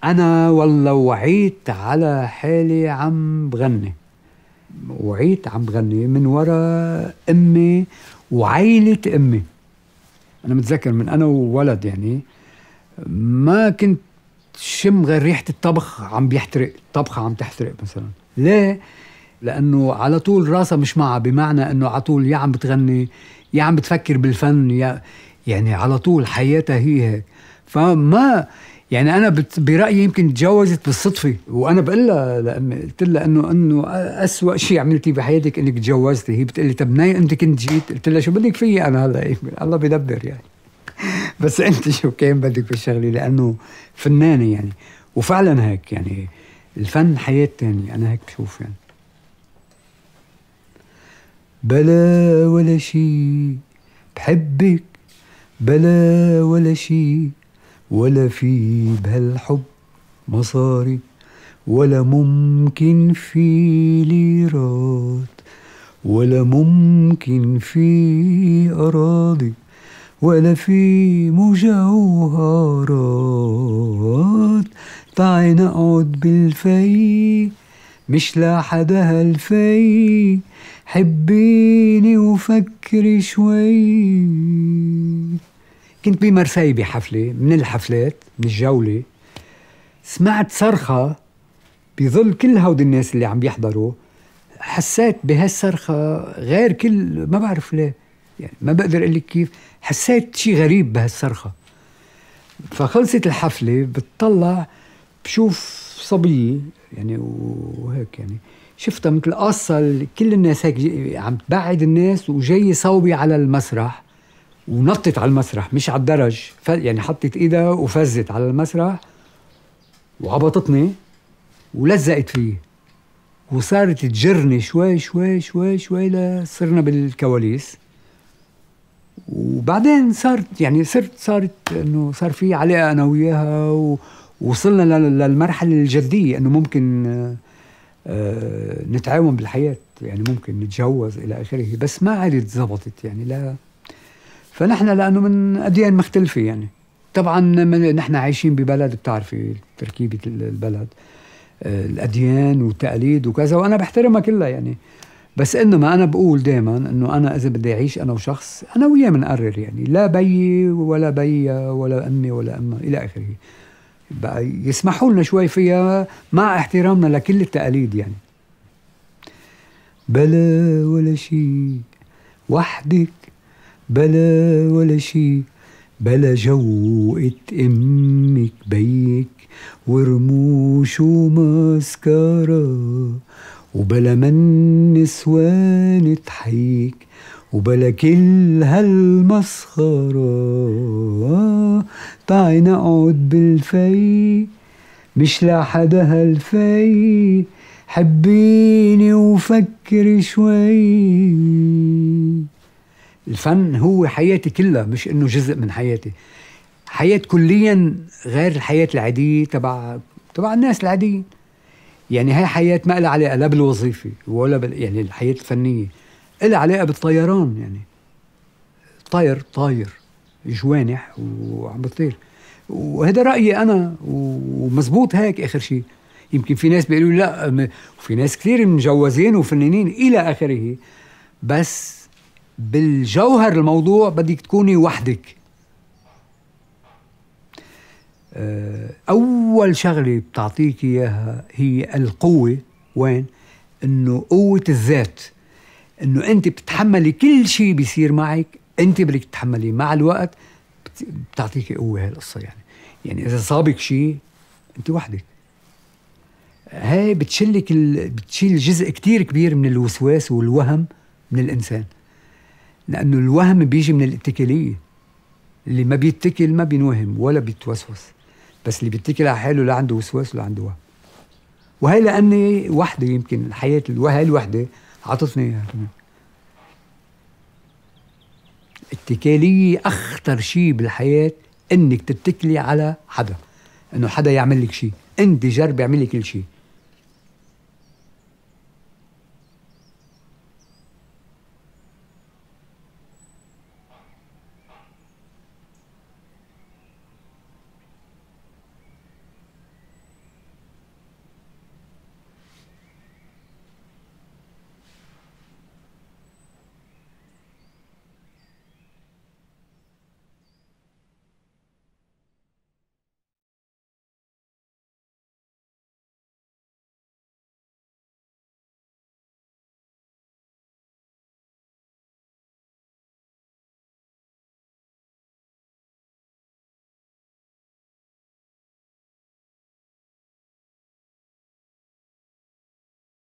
أنا والله وعيت على حالي عم بغني، وعيت عم بغني من وراء أمي وعيلة أمي. أنا متذكر من أنا وولد يعني ما كنت شم غير ريحة الطبخ عم بيحترق، طبخة عم تحترق مثلا. ليه؟ لأنه على طول راسها مش معها، بمعنى أنه على طول يا عم بتغني يا عم بتفكر بالفن، يعني على طول حياتها هي هيك. فما يعني أنا برأيي يمكن تجوزت بالصدفة، وأنا بقول لها لأمي، قلت لها إنه أسوأ شيء عملتيه بحياتك إنك تجوزتي. هي بتقول لي طب منين أنت كنت جيت؟ قلت لها شو بدك فيي أنا هلا، الله بيدبر يعني. بس أنت شو كان بدك بالشغلة؟ لأنه فنانة يعني، وفعلا هيك يعني الفن حياة تانية، أنا هيك بشوف يعني. بلا ولا شي بحبك، بلا ولا شي، ولا في بهالحب مصاري، ولا ممكن في ليرات، ولا ممكن في أراضي، ولا في مجوهرات. تعي نقعد بالفي، مش لحدا هالفي، حبيني وفكري شوي. كنت بمرسي بحفلة من الحفلات، من الجولة، سمعت صرخة بظل كل هود الناس اللي عم بيحضروا. حسيت بهالصرخة غير كل، ما بعرف ليه يعني، ما بقدر أقول لك كيف، حسيت شي غريب بهالصرخة. فخلصت الحفلة بتطلع بشوف صبية يعني وهيك يعني، شفتها مثل قاصة كل الناس هيك عم تبعد الناس، وجاي صوبي على المسرح، ونطت على المسرح مش على الدرج، يعني حطت ايدها وفزت على المسرح وعبطتني ولزقت فيه، وصارت تجرني شوي شوي شوي شوي لصرنا بالكواليس. وبعدين صارت يعني صارت انه صار في علاقة انا وياها، ووصلنا للمرحلة الجدية انه ممكن نتعاون بالحياة، يعني ممكن نتجوز الى اخره، بس ما عادت زبطت يعني. لا، فنحن لانه من اديان مختلفة يعني، طبعا نحن عايشين ببلد بتعرفي تركيبة البلد، الاديان والتقاليد وكذا، وانا بحترمها كلها يعني. بس انما انا بقول دائما انه انا اذا بدي اعيش انا وشخص، انا وياه بنقرر يعني، لا بيي ولا بيا ولا امي ولا امها الى اخره، بقى يسمحوا لنا شوي فيها مع احترامنا لكل التقاليد يعني. بلا ولا شي وحدك، بلا ولا شي، بلا جوقة امك بيك ورموش وماسكارا، وبلا من نسوان تحيك، وبلا كل هالمسخرة. تعي نقعد بالفي، مش لحدا هالفي، حبيني وفكري شوي. الفن هو حياتي كلها، مش انه جزء من حياتي، حياة كليا غير الحياة العادية تبع الناس العاديين يعني. هاي حياة ما لها علاقة لا بالوظيفة ولا يعني الحياة الفنية، لها علاقة بالطيران يعني. طاير جوانح وعم بطير، وهذا رأيي أنا، ومزبوط هيك آخر شيء. يمكن في ناس بيقولوا لا، وفي ناس كثير مجوزين وفنانين إلى آخره، بس بالجوهر الموضوع بدك تكوني وحدك. أول شغلة بتعطيك إياها هي القوة. وين؟ إنه قوة الذات، إنه أنت بتتحملي كل شيء بيصير معك، أنت بدك تتحملي مع الوقت، بتعطيك قوة هاي القصة يعني إذا صابك شيء أنت وحدك، هاي بتشيل جزء كتير كبير من الوسواس والوهم من الإنسان، لأنه الوهم بيجي من الاتكالية. اللي ما بيتكل ما بينوهم ولا بيتوسوس، بس اللي بيتكل على حاله لا عنده وسواس ولا عنده وهم. وهي لأني وحدة، يمكن الحياة هاي الوحدة عطتني إياها. الاتكالية أخطر شيء بالحياة، إنك تتكلي على حدا، إنه حدا يعمل لك شيء. أنت جرب يعمل لك كل شيء،